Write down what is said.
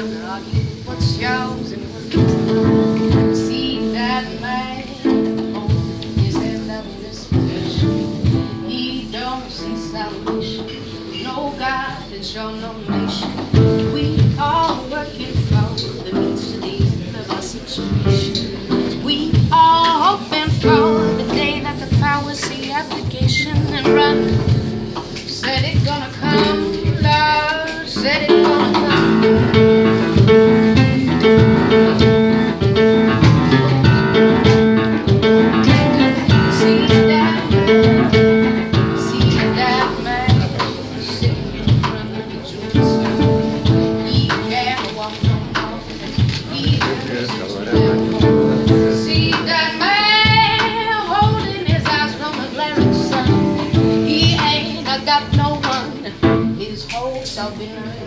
and argue what's yours and what's see that man on his hand of desperation. He don't see salvation, no God and show no nation. We are working for the means to the end of our situation. We are hoping for the day that the powers see application and run. Said it gonna come, love, said it gonna come. See that man sitting in front of the Jerusalem. He can't walk no more, he has see that man holding his eyes from the glaring sun. He ain't got no one, his hopes have been